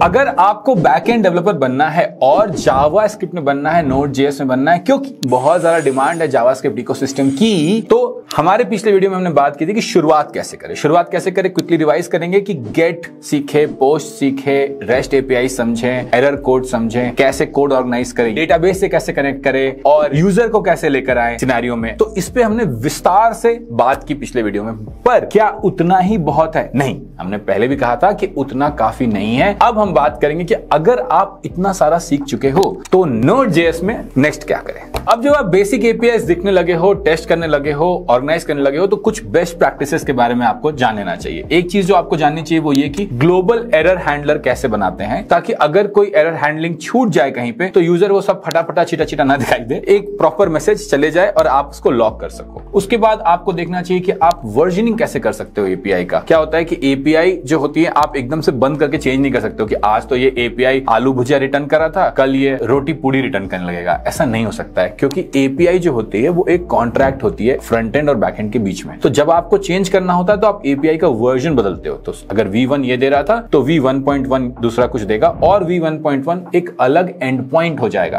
अगर आपको backend developer बनना है और जावास्क्रिप्ट में बनना है, नोड.जेएस में बनना है, क्योंकि बहुत ज्यादा डिमांड है जावास्क्रिप्ट इकोसिस्टम की, तो हमारे पिछले वीडियो में हमने बात की थी कि शुरुआत कैसे करें। क्विकली रिवाइज करेंगे कि गेट सीखे, पोस्ट सीखे, रेस्ट एपीआई समझें, एरर कोड समझें, कैसे कोड ऑर्गेनाइज करें, डेटाबेस से कैसे कनेक्ट करें और यूजर को कैसे लेकर आए सिनेरियो में। तो इस पे हमने विस्तार से बात की पिछले वीडियो में। पर क्या उतना ही बहुत है? नहीं, हमने पहले भी कहा था कि उतना काफी नहीं है। अब हम बात करेंगे कि अगर आप इतना सारा सीख चुके हो तो नोड.जेएस में नेक्स्ट क्या करें। अब जब आप बेसिक एपीआई दिखने लगे हो, टेस्ट करने लगे हो, ऑर्गेनाइज करने लगे हो, तो कुछ बेस्ट प्रैक्टिसेस के बारे में आपको जान लेना चाहिए। एक चीज जो आपको जाननी चाहिए वो ये कि ग्लोबल एरर हैंडलर कैसे बनाते हैं, ताकि अगर कोई एरर हैंडलिंग छूट जाए कहीं पे तो यूजर वो सब फटाफटा छिटा ना दिखाई दे, एक प्रॉपर मैसेज चले जाए और आप उसको लॉक कर सको। उसके बाद आपको देखना चाहिए कि आप वर्जनिंग कैसे कर सकते हो एपीआई का। क्या होता है कि एपीआई जो होती है आप एकदम से बंद करके चेंज नहीं कर सकते हो कि आज तो ये एपीआई आलू भुजिया रिटर्न करा था, कल ये रोटी पूड़ी रिटर्न करने लगेगा। ऐसा नहीं हो सकता है, क्योंकि एपीआई जो होती है वो एक कॉन्ट्रैक्ट होती है फ्रंट एंड और बैक एंड के बीच में। तो जब आपको चेंज करना होता है तो आप एपीआई का वर्जन बदलते हो। तो अगर V1 ये दे रहा था तो V1.1 दूसरा कुछ देगा और V1.1 एक अलग एंड पॉइंट हो जाएगा,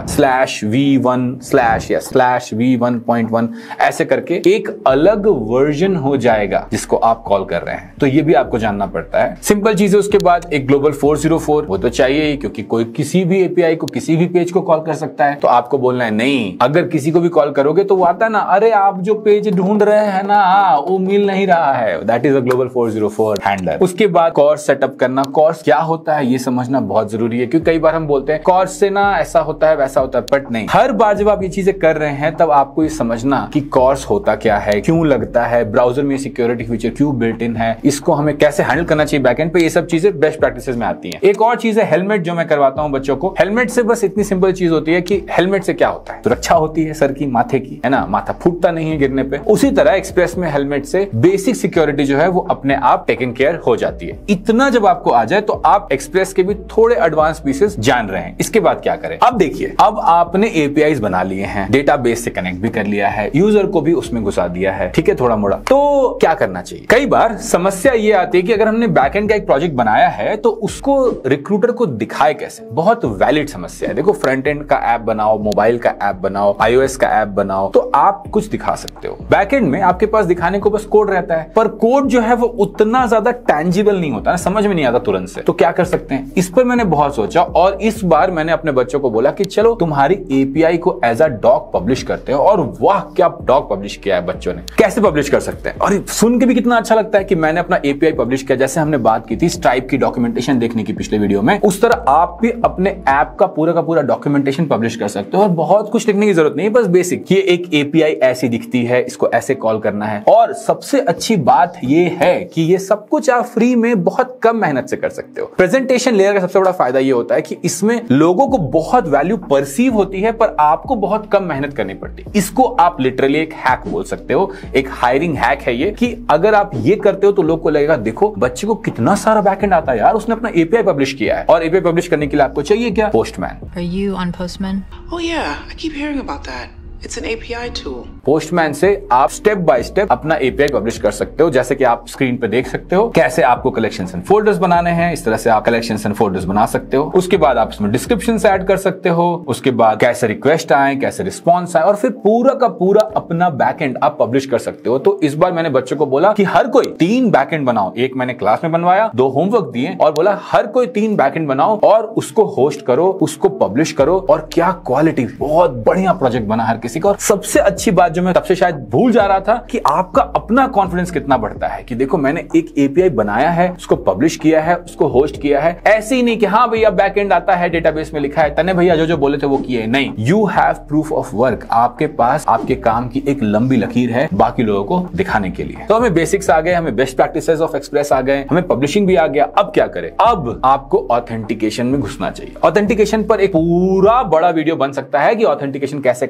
/V1/V1.1 ऐसे करके एक अलग वर्जन हो जाएगा जिसको आप कॉल कर रहे हैं। तो ये भी आपको जानना पड़ता है। सिंपल चीज है। उसके बाद एक ग्लोबल 404 वो तो चाहिए ही, क्योंकि कोई किसी भी एपीआई को किसी भी पेज को कॉल कर सकता है। तो आपको बोलना है नहीं, अगर किसी को भी कॉल करोगे तो वो आता है ना, अरे आप जो पेज ढूंढ रहे हैं ना वो मिल नहीं रहा है। That is a global 404 handler. उसके बाद कॉर्स सेटअप करना। कॉर्स क्या होता है ये समझना बहुत जरूरी है, क्योंकि कई बार हम बोलते हैं कॉर्स से ना ऐसा होता है वैसा होता है, बट नहीं। हर बार जब आप ये चीजें कर रहे हैं तब आपको ये समझना कि कॉर्स होता क्या है, क्यों लगता है, ब्राउजर में सिक्योरिटी फीचर क्यों बिल्ट इन है, इसको हमें कैसे हैंडल करना चाहिए बैकएंड पे, ये सब चीजें बेस्ट प्रैक्टिसेस में आती हैं। एक और चीज है हेलमेट, जो मैं करवाता हूं बच्चों को। हेलमेट से बस इतनी सिंपल चीज होती है कि हेलमेट से क्या होता है, सुरक्षा होती है सर की, माथे की, है ना, माथा फूटता नहीं है गिरने पे। उसी तरह एक्सप्रेस में हेलमेट से बेसिक सिक्योरिटी जो है वो अपने आप टेकन केयर हो जाती है। इतना जब आपको आ जाए तो आप एक्सप्रेस के भी थोड़े एडवांस पीसेस जान रहे हैं। इसके बाद क्या करें? अब देखिए, अब आपने एपीआईज बना लिए हैं, डेटाबेस से कनेक्ट भी कर लिया है, यूजर को भी उसमें घुसा दिया है, ठीक है, थोड़ा मोड़ा। तो क्या करना चाहिए? कई बार समस्या ये आती है कि अगर हमने बैकएंड का एक प्रोजेक्ट बनाया है तो उसको रिक्रूटर को दिखाए कैसे। बहुत वैलिड समस्या है। देखो, फ्रंट एंड का ऐप बनाओ, मोबाइल का ऐप बनाओ, आईओएस का ऐप बनाओ, तो आप कुछ दिखा सकते हो। बैकएंड में आपके पास दिखाने को बस कोड रहता है, पर कोड जो है वो उतना ज्यादा टैंजिबल नहीं होता है, समझ में नहीं आता तुरंत से। तो क्या कर सकते हैं? इस पर मैंने बहुत सोचा और इस बार मैंने अपने बच्चों को बोला कि चलो तुम्हारी एपीआई को एज अ डॉक पब्लिश करते हो। और वाह, क्या डॉक पब्लिश किया है बच्चों ने। कैसे पब्लिश कर सकते हैं? और सुन के भी कितना अच्छा लगता है कि मैंने अपना एपीआई पब्लिश किया। जैसे हमने बात की थी स्ट्राइप की डॉक्यूमेंटेशन देखने की पिछले वीडियो में, उस तरह आप भी अपने ऐप का पूरा डॉक्यूमेंटेशन पब्लिश कर सकते हो। और बहुत कुछ लिखने की जरूरत नहीं है, बस बेसिक ये एक एपीआई ऐसी दिखती है, इसको ऐसे कॉल करना है। और सबसे अच्छी बात ये है कि ये सब कुछ आप फ्री में बहुत कम मेहनत से कर सकते हो। प्रेजेंटेशन लेयर का सबसे बड़ा फायदा ये होता है कि इसमें लोगों को बहुत वैल्यू परसीव होती है, पर आपको बहुत कम मेहनत करनी पड़ती है। इसको आप लिटरली एक हैक बोल सकते हो, एक हायरिंग हैक है ये, कि अगर आप ये करते हो तो लोग को लगेगा देखो बच्चे को कितना सारा बैकएंड आता है यार, उसने अपना एपीआई पब्लिश किया है। और एपीआई पब्लिश करने के लिए आपको चाहिए क्या? Postman. Are you on Postman? Oh yeah, I keep hearing about that. It's an API tool. Postman से आप स्टेप बाय स्टेप अपना एपीआई पब्लिश कर सकते हो। जैसे कि आप स्क्रीन पे देख सकते हो कैसे आपको कलेक्शंस एंड फोल्डर्स बनाने हैं, इस तरह से आप कलेक्शंस एंड फोल्डर्स बना सकते हो। उसके बाद आप इसमें डिस्क्रिप्शंस ऐड कर सकते हो। उसके बाद कैसे रिक्वेस्ट आए, कैसे रिस्पॉन्स आए, और फिर पूरा का पूरा अपना बैकएंड आप पब्लिश कर सकते हो। तो इस बार मैंने बच्चों को बोला कि हर कोई 3 बैकएंड बनाओ। एक मैंने क्लास में बनवाया, 2 होमवर्क दिए और बोला हर कोई 3 बैकएंड बनाओ और उसको होस्ट करो, उसको पब्लिश करो। और क्या क्वालिटी, बहुत बढ़िया प्रोजेक्ट बना हर किसी का। और सबसे अच्छी बात जो मैं तब से शायद भूल जा रहा था कि आपका अपना कॉन्फिडेंस कितना बढ़ता है कि देखो मैंने एक एपीआई बनाया है, उसको पब्लिश किया है, उसको होस्ट किया है। ऐसे ही नहीं कि हाँ भैया बैकएंड आता है, डेटाबेस में लिखा है, तने भैया जो बोले थे वो किए। नहीं, you have proof of work. आपके पास आपके काम की एक लंबी लकीर है बाकी लोगों को दिखाने के लिए। तो हमें बेसिक्स आ गए, हमें बेस्ट प्रैक्टिसेस ऑफ एक्सप्रेस आ गए, हमें पब्लिशिंग भी आ गया। अब क्या करें? अब आपको ऑथेंटिकेशन में घुसना चाहिए। ऑथेंटिकेशन पर एक पूरा बड़ा वीडियो बन सकता है कि ऑथेंटिकेशन कैसे काम करता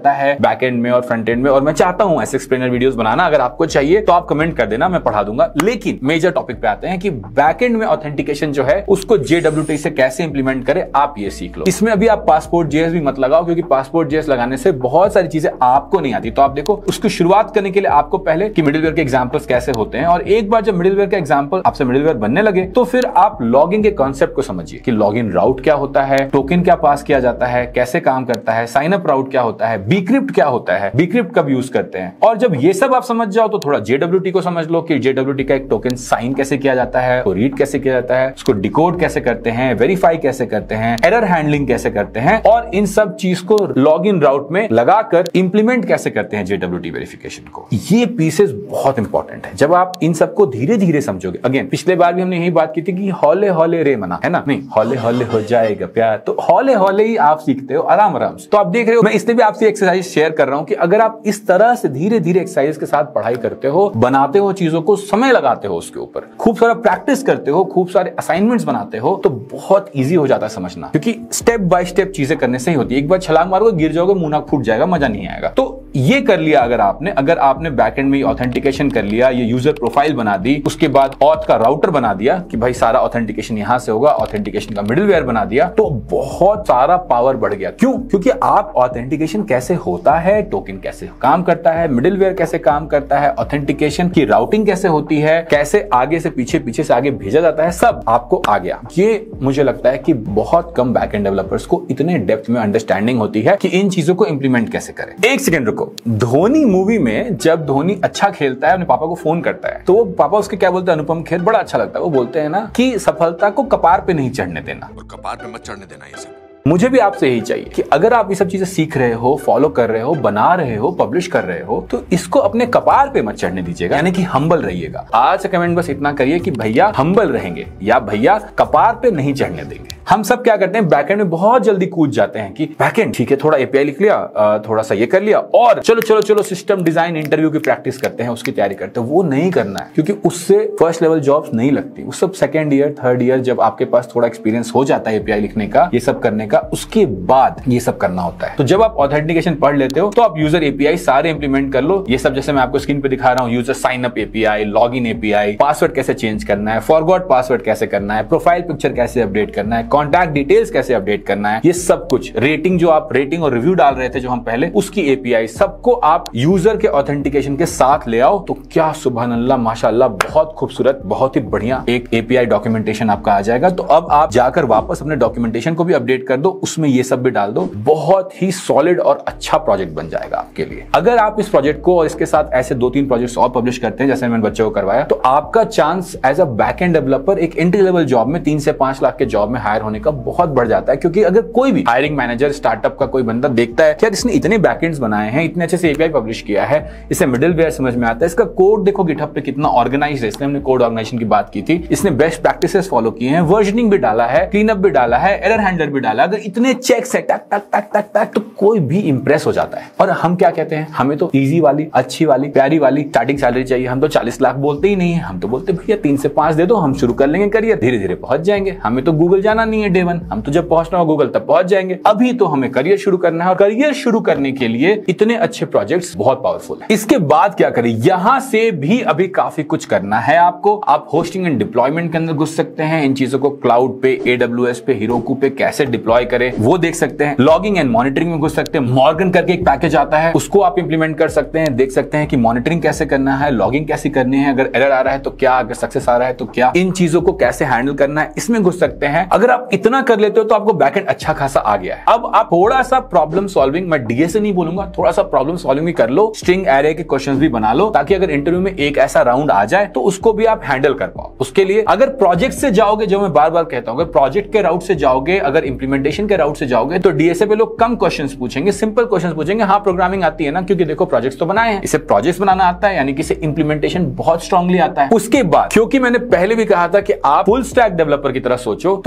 करता है बैकएंड में और फ्रंट एंड में, और मैं चाहता हूं ऐसे एक्सप्लेनर वीडियोस बनाना। अगर आपको चाहिए तो आप कमेंट कर देना, मैं पढ़ा दूंगा। लेकिन मेजर टॉपिक पे आते हैं कि बैकएंड में ऑथेंटिकेशन जो है उसको JWT से कैसे इंप्लीमेंट करें, आप ये सीख लो। इसमें अभी आप पासपोर्ट JS भी मत लगाओ, क्योंकि पासपोर्ट JS लगाने से बहुत सारी चीजें आपको नहीं आती। तो आप देखो, उसकी शुरुआत करने के लिए आपको पहले कि मिडिलवेयर के एग्जांपल्स कैसे होते हैं, और एक बार जब मिडिलवेयर का एग्जांपल आपसे मिडिलवेयर बनने लगे तो फिर आप लॉगिन के कॉन्सेप्ट को समझिए कि लॉगिन राउट क्या होता है, टोकन क्या पास किया जाता है, कैसे काम करता है, साइन अप राउट क्या होता है, बीक्रिप्ट क्या होता है, बीक्रिप्ट कब यूज करते हैं। और जब ये सब आप समझ जाओ तो थोड़ा JWT को समझ लो कि JWT का एक टोकन साइन कैसे किया जाता है, तो रीड कैसे किया जाता है, उसको डिकोड कैसे करते हैं, वेरीफाई कैसे करते हैं, एरर हैंडलिंग कैसे करते हैं, और इन सब चीज को लॉगिन राउट में लगाकर इंप्लीमेंट कैसे करते हैं JWT वेरिफिकेशन को। ये पीसेस बहुत इंपॉर्टेंट है। जब आप इन सबको धीरे धीरे समझोगे, अगेन पिछले बार भी हमने यही बात की थी कि हौले हौले रे मना, है ना, नहीं हौले हौले हो जाएगा प्यार, तो हौले हौले ही आप सीखते हो आराम आराम से। तो आप देख रहे हो, मैं इसलिए भी आपसे एक्सरसाइज शेयर कर रहा हूं कि अगर आप इस तरह से धीरे धीरे एक्सरसाइज के साथ पढ़ाई करते हो, बनाते हो चीजों को, समय लगाते हो उसके ऊपर, खूब सारा प्रैक्टिस करते हो, खूब सारे असाइनमेंट्स बनाते हो, तो बहुत ईजी हो जाता है समझना। क्योंकि स्टेप बाय स्टेप चीजें करने से ही होती है। एक बार छलांग मारोगे, गिर जाओगे, मुंह नाक फूट जाएगा, मजा नहीं आएगा। तो ये कर लिया अगर आपने बैकएंड में ऑथेंटिकेशन कर लिया, ये यूजर प्रोफाइल बना दी, उसके बाद ऑथ का राउटर बना दिया कि भाई सारा ऑथेंटिकेशन यहां से होगा, ऑथेंटिकेशन का मिडिलवेयर बना दिया, तो बहुत सारा पावर बढ़ गया। क्यों? क्योंकि आप ऑथेंटिकेशन कैसे होता है, टोकन कैसे काम करता है, मिडिलवेयर कैसे काम करता है, ऑथेंटिकेशन की राउटिंग कैसे होती है, कैसे आगे से पीछे, पीछे से आगे भेजा जाता है, सब आपको आ गया। ये मुझे लगता है कि बहुत कम बैकएंड डेवलपर्स को इतने डेप्थ में अंडरस्टैंडिंग होती है कि इन चीजों को इंप्लीमेंट कैसे करें। एक सेकंड रुको। धोनी मूवी में जब धोनी अच्छा खेलता है, अपने पापा को फोन करता है, तो वो पापा उसके क्या बोलते हैं, अनुपम खेर, बड़ा अच्छा लगता है, वो बोलते हैं ना कि सफलता को कपार पे नहीं चढ़ने देना, और कपार पे मत चढ़ने देना। ये सब मुझे भी आपसे यही चाहिए कि अगर आप ये सब चीजें सीख रहे हो, फॉलो कर रहे हो, बना रहे हो, पब्लिश कर रहे हो, तो इसको अपने कपार पे मत चढ़ने दीजिएगा, यानी कि हम्बल रहिएगा। आज से कमेंट बस इतना करिए कि भैया हम्बल रहेंगे, या भैया कपार पे नहीं चढ़ने देंगे। हम सब क्या करते हैं, बैकएंड में बहुत जल्दी कूद जाते हैं कि बैकएंड ठीक है, थोड़ा एपीआई लिख लिया, थोड़ा सा ये कर लिया, और चलो चलो चलो सिस्टम डिजाइन इंटरव्यू की प्रैक्टिस करते हैं, उसकी तैयारी करते हैं। वो नहीं करना है, क्योंकि उससे फर्स्ट लेवल जॉब्स नहीं लगती। उस सब सेकंड ईयर, थर्ड ईयर, जब आपके पास थोड़ा एक्सपीरियंस हो जाता है एपीआई लिखने का, ये सब करने का, उसके बाद ये सब करना होता है। तो जब आप ऑथेंटिकेशन पढ़ लेते हो तो आप यूजर एपीआई सारे इंप्लीमेंट कर लो। ये सब जैसे मैं आपको स्क्रीन पे दिखा रहा हूं, user sign up API, login API, password कैसे चेंज करना है, फॉरगॉट पासवर्ड कैसे करना है, प्रोफाइल पिक्चर कैसे अपडेट करना है, कॉन्टैक्ट डिटेल्स कैसे अपडेट करना है, ये सब कुछ, रेटिंग जो आप रेटिंग और रिव्यू डाल रहे थे जो हम पहले, उसकी एपीआई, सबको आप यूजर के ऑथेंटिकेशन के साथ ले आओ, तो क्या सुभान अल्लाह, माशाअल्लाह, बहुत खूबसूरत, बहुत ही बढ़िया एक एपीआई डॉक्यूमेंटेशन आपका आ जाएगा। तो अब आप जाकर वापस अपने डॉक्यूमेंटेशन को भी अपडेट कर दो, उसमें ये सब भी डाल दो, बहुत ही सॉलिड और अच्छा प्रोजेक्ट बन जाएगा आपके लिए। अगर आप इस प्रोजेक्ट को और इसके साथ ऐसे 2-3 प्रोजेक्ट्स और पब्लिश करते हैं जैसे मैंने बच्चों को करवाया, तो आपका chance as a backend developer एक एंट्री लेवल जॉब में 3 से 5 लाख के जॉब में हायर होने का बहुत बढ़ जाता है। क्योंकि अगर कोई भी हायरिंग मैनेजर, स्टार्टअप का कोई बंदा देखता है कि यार इसने इतने बैकएंड्स बनाए हैं, इतने अच्छे से एपीआई पब्लिश किया है, इसे मिडिलवेयर समझ में आता है, इसका कोड देखो गिटहब पे कितना ऑर्गेनाइज्ड है, इसलिए हमने कोड ऑर्गेनाइजेशन की बात की थी, इसने बेस्ट प्रैक्टिसेस फॉलो किए हैं, वर्जनिंग भी डाला है, क्लीनअप भी डाला है, एरर हैंडलर भी डाला। अगर इतने चेक्स है टक टक टक टक टक, तो कोई भी इंप्रेस हो जाता है। और हम क्या कहते हैं, हमें तो इजी वाली, अच्छी वाली, प्यारी वाली स्टार्टिंग सैलरी चाहिए। हम तो 40 लाख बोलते ही नहीं है, हम तो बोलते भैया 3 से 5 दे दो, हम शुरू कर लेंगे करियर, धीरे धीरे पहुंच जाएंगे। हमें तो गूगल जाना नहीं है डे वन, हम तो जब पहुंचना हो गूगल तब पहुंच जाएंगे। अभी तो हमें करियर शुरू करना है, और करियर शुरू करने के लिए इतने अच्छे प्रोजेक्ट्स बहुत पावरफुल है। इसके बाद क्या करें, यहां से भी अभी काफी कुछ करना है आपको। आप होस्टिंग एंड डिप्लॉयमेंट के अंदर घुस सकते हैं, इन चीजों को क्लाउड पे, AWS पे, Heroku पे कैसे डिप्लॉय करें वो देख सकते हैं। लॉगिंग एंड मॉनिटरिंग में घुस सकते हैं, मॉर्गन करके एक पैकेज आता है, उसको आप इंप्लीमेंट कर सकते हैं, देख सकते हैं कि मॉनिटरिंग कैसे करना है, लॉगिंग कैसे करनी है, अगर एरर आ रहा है तो क्या, अगर सक्सेस आ रहा है तो क्या, इन चीजों को कैसे हैंडल करना है, इसमें घुस सकते हैं। अगर आप इतना कर लेते हो तो आपको बैकएंड अच्छा खासा आ गया है। अब आप थोड़ा सा प्रॉब्लम सॉल्विंग, मैं डीएसए नहीं बोलूंगा, थोड़ा सा प्रॉब्लम सॉल्विंग भी कर लो, स्ट्रिंग एरे के क्वेश्चंस भी बना लो, ताकि अगर इंटरव्यू में एक ऐसा राउंड आ जाए तो उसको भी आप हैंडल कर पाओ। उसके लिए अगर प्रोजेक्ट से जाओगे, जो मैं बार बार कहता हूं, अगर प्रोजेक्ट के राउट से जाओगे, अगर इंप्लीमेंटेशन के राउट से जाओगे, तो डीएसए पे लोग कम क्वेश्चंस पूछेंगे, सिंपल क्वेश्चंस पूछेंगे। हाँ, प्रोग्रामिंग आती है ना, क्योंकि देखो प्रोजेक्ट्स तो बनाए हैं, इसे प्रोजेक्ट्स बनाना आता है, यानी कि इसे इंप्लीमेंटेशन बहुत स्ट्रांगली आता है। उसके बाद, क्योंकि मैंने पहले भी कहा था कि आप फुल स्टैक डेवलपर की तरह सोचो, तो अगर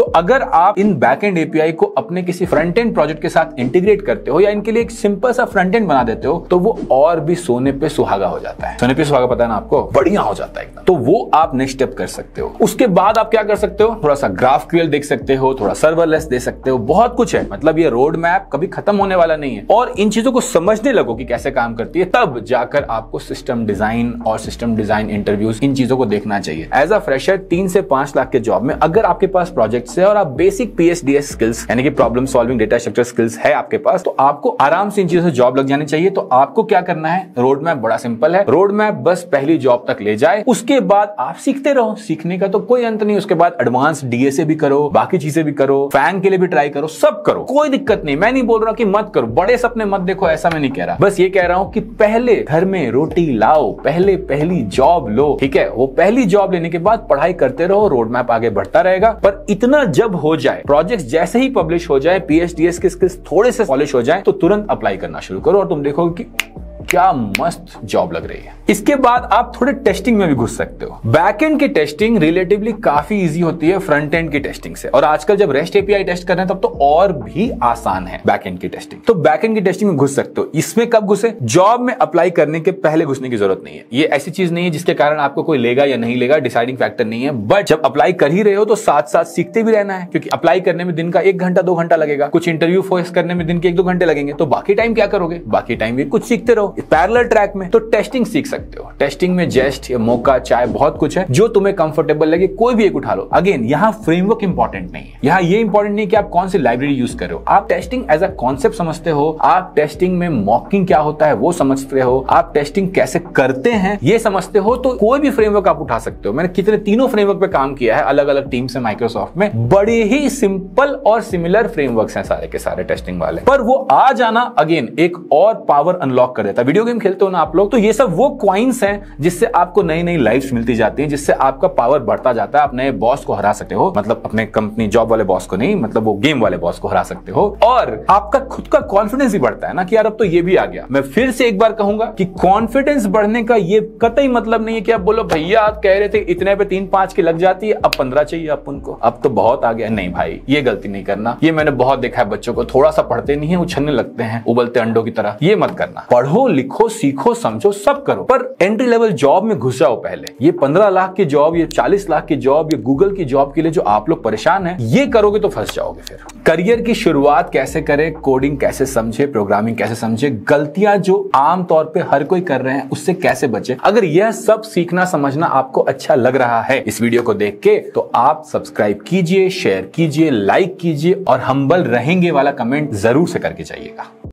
आप इन बैकएंड एपीआई को अपने किसी फ्रंट एंड प्रोजेक्ट के साथ इंटीग्रेट करते हो या इनके लिए एक सिंपल सा फ्रंट एंड बना देते हो तो वो और भी सोने पे सुहागा हो जाता है। सोने पे सुहागा पता है ना आपको, बढ़िया हो जाता है एकदम। तो वो आप नेक्स्ट स्टेप कर सकते हो। उसके बाद आप क्या कर सकते हो, थोड़ा सा GraphQL देख सकते हो, थोड़ा सर्वरलेस दे सकते हो, बहुत कुछ है। मतलब ये रोड मैप कभी खत्म होने वाला नहीं है। और इन चीजों को समझने लगो कि कैसे काम करती है, तब जाकर आपको सिस्टम डिजाइन और सिस्टम डिजाइन इंटरव्यूज इन चीजों को देखना चाहिए। एज अ फ्रेशर 3 से 5 लाख के जॉब में अगर आपके पास प्रोजेक्ट्स है और आप बेसिक PSDS स्किल्स यानी कि problem solving data structure skills है आपके पास, तो आपको आराम से इन चीजों से जॉब लग जानी चाहिए। तो आपको क्या करना है, रोड मैप बड़ा सिंपल है। रोड मैप बस पहली जॉब तक ले जाए, उसके बाद आप सीखते रहो। सीखने का तो कोई अंत नहीं। उसके बाद एडवांस DSA भी करो, बाकी चीजें भी करो, फैंग के लिए भी ट्राई करो, सब करो, कोई दिक्कत नहीं। मैं नहीं बोल रहा कि मत करो, बड़े सपने मत देखो, ऐसा मैं नहीं कह रहा। बस ये कह रहा हूं कि पहले घर में रोटी लाओ, पहले पहली जॉब लो, ठीक है। वो पहली जॉब लेने के बाद पढ़ाई करते रहो, रोड मैप आगे बढ़ता रहेगा। पर इतना जब हो जाए, प्रोजेक्ट जैसे ही पब्लिश हो जाए, PSDS के स्किल्स थोड़े से पॉलिश हो जाए, तो तुरंत अप्लाई करना शुरू करो और तुम देखोगे कि क्या मस्त जॉब लग रही है। इसके बाद आप थोड़े टेस्टिंग में भी घुस सकते हो। बैकएंड की टेस्टिंग रिलेटिवली काफी इजी होती है फ्रंट एंड की टेस्टिंग से, और आजकल जब REST API टेस्ट कर रहे हैं तब तो और भी आसान है बैकएंड की टेस्टिंग। तो बैकएंड की टेस्टिंग में घुस सकते हो। इसमें कब घुसे, जॉब में अप्लाई करने के पहले घुसने की जरूरत नहीं है। ये ऐसी चीज नहीं है जिसके कारण आपको कोई लेगा या नहीं लेगा, डिसाइडिंग फैक्टर नहीं है। बट जब अप्लाई कर ही रहे हो तो साथ साथ सीखते भी रहना है, क्योंकि अप्लाई करने में दिन का 1 घंटा 2 घंटा लगेगा, कुछ इंटरव्यू फेस करने में दिन के 1-2 घंटे लगेंगे। तो बाकी टाइम क्या करोगे, बाकी टाइम भी कुछ सीखते रहो पैरेलल ट्रैक में। तो टेस्टिंग सीख सकते हो। टेस्टिंग में जेस्ट या मोका चाय बहुत कुछ है, जो तुम्हें कंफर्टेबल लगे कोई भी एक उठा लो। अगेन यहाँ फ्रेमवर्क इंपॉर्टेंट नहीं है, यहाँ ये इंपॉर्टेंट नहीं कि आप कौन सी लाइब्रेरी यूज कर रहे हो। आप टेस्टिंग एज अ कॉन्सेप्ट समझते हो, आप टेस्टिंग में मॉकिंग क्या होता है वो समझते हो, आप टेस्टिंग कैसे करते हैं ये समझते हो, तो कोई भी फ्रेमवर्क आप उठा सकते हो। मैंने कितने तीनों फ्रेमवर्क पे काम किया है अलग अलग टीम से माइक्रोसॉफ्ट में। बड़े ही सिंपल और सिमिलर फ्रेमवर्क्स हैं सारे के सारे टेस्टिंग वाले, पर वो आ जाना अगेन एक और पावर अनलॉक कर देता है। वीडियो गेम खेलते हो ना आप लोग, तो ये सब वो क्वाइंस हैं जिससे आपको नई नई लाइफ्स मिलती जाती हैं, जिससे आपका पावर बढ़ता जाता है। आप नए बॉस को हरा सकते हो, मतलब अपने कंपनी जॉब वाले बॉस को नहीं, मतलब वो गेम वाले बॉस को हरा सकते हो। और आपका खुद का कॉन्फिडेंस भी बढ़ता है ना कि यार अब तो ये भी आ गया। मैं फिर से एक बार कहूंगा कि कॉन्फिडेंस बढ़ने का ये कतई मतलब नहीं है कि आप बोलो भैया आप कह रहे थे इतने पे 3-5 की लग जाती है, अब 15 चाहिए अपन को, अब तो बहुत आ गया। नहीं भाई, ये गलती नहीं करना। ये मैंने बहुत देखा है, बच्चों को थोड़ा सा पढ़ते नहीं है, उछलने लगते हैं उबलते अंडों की तरह। ये मत करना। पढ़ो, लिखो, सीखो, समझो, सब करो, पर एंट्री लेवल जॉब में घुस जाओ पहले। ये 15 लाख की जॉब, ये 40 लाख की जॉब, ये गूगल की जॉब के लिए जो आप लोग परेशान हैं, ये करोगे तो फंस जाओगे। फिर करियर की शुरुआत कैसे करें, कोडिंग कैसे समझे, प्रोग्रामिंग कैसे समझे, गलतियां जो आमतौर पे हर कोई कर रहे हैं उससे कैसे बचे, अगर यह सब सीखना समझना आपको अच्छा लग रहा है इस वीडियो को देख के, तो आप सब्सक्राइब कीजिए, शेयर कीजिए, लाइक कीजिए और हम्बल रहेंगे वाला कमेंट जरूर से करके जाइएगा।